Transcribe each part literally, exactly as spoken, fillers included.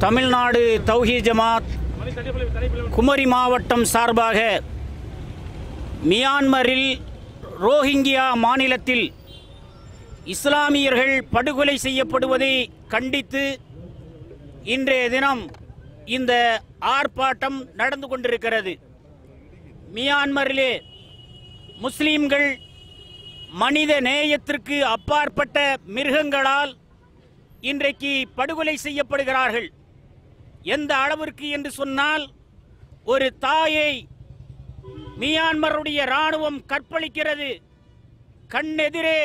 தமிழ்நாடு தௌஹீத் ஜமாத் குமரி மாவட்டம் சார்பாக மியான்மரில் ரோஹிங்கியா மாநிலத்தில் இஸ்லாமியர்கள் படுகொலை செய்யப்படுவதை கண்டித்து இன்றைய தினம் இந்த ஆர்ப்பாட்டம் நடந்து கொண்டிருக்கிறது. மியான்மரிலே முஸ்லிம்கள் மனித நேயத்திற்கு அப்பாற்பட்ட மிருகங்களால் இன்றைக்கு படுகொலை செய்யப்படுகிறார்கள். எந்த அளவிற்கு என்று சொன்னால், ஒரு தாயை மியான்மருடைய இராணுவம் கற்பழிக்கிறது. கண்ணெதிரே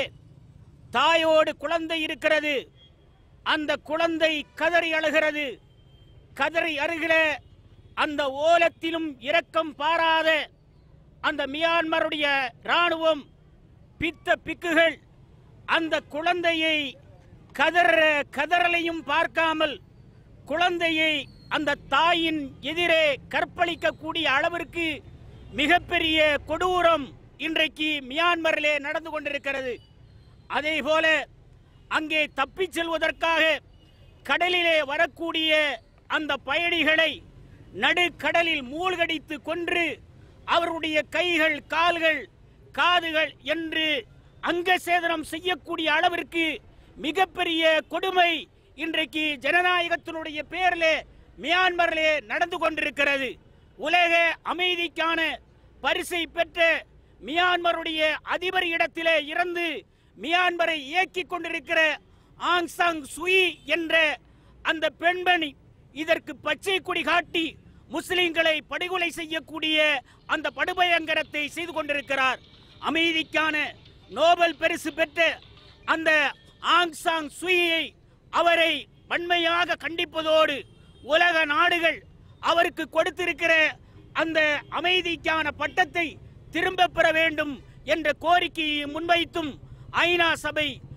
தாயோடு குழந்தை இருக்கிறது. அந்த குழந்தை கதறி அழுகிறது. கதறி அருகில அந்த ஓலத்திலும் இரக்கம் பாராத அந்த மியான்மருடைய இராணுவம் பித்த பிக்குகள் அந்த குழந்தையை கதற கதறலையும் பார்க்காமல் குழந்தையை அந்த தாயின் எதிரே கற்பழிக்கக்கூடிய அளவிற்கு மிகப்பெரிய கொடூரம் இன்றைக்கு மியான்மரிலே நடந்து கொண்டிருக்கிறது. அதே போல அங்கே தப்பிச் செல்வதற்காக கடலிலே வரக்கூடிய அந்த பயணிகளை நடுக்கடலில் மூழ்கடித்து கொன்று அவருடைய கைகள், கால்கள், காதுகள் என்று அங்க சேதனம் செய்யக்கூடிய அளவிற்கு மிகப்பெரிய கொடுமை இன்றைக்கு ஜனநாயகத்தினுடைய பேரிலே மியான்மரிலே நடந்து கொண்டிருக்கிறது. உலக அமைதிக்கான பரிசை பெற்ற மியான்மருடைய அதிபர் இடத்திலே இருந்து மியான்மரை இயக்கிக் கொண்டிருக்கிற ஆங் சாங் சூயி என்ற அந்த பெண்மணி இதற்கு பச்சை கொடி காட்டி முஸ்லிம்களை படுகொலை செய்யக்கூடிய அந்த படுபயங்கரத்தை செய்து கொண்டிருக்கிறார். அமைதிக்கான நோபல் பரிசு பெற்ற அந்த ஆங் சாங் சூயியை அவரை வன்மையாக கண்டிப்பதோடு உலக நாடுகள் அவருக்கு கொடுத்திருக்கிற அந்த அமைதிக்கான பட்டத்தை திரும்ப பெற வேண்டும் என்ற கோரிக்கையை முன்வைத்தும் ஐநா சபை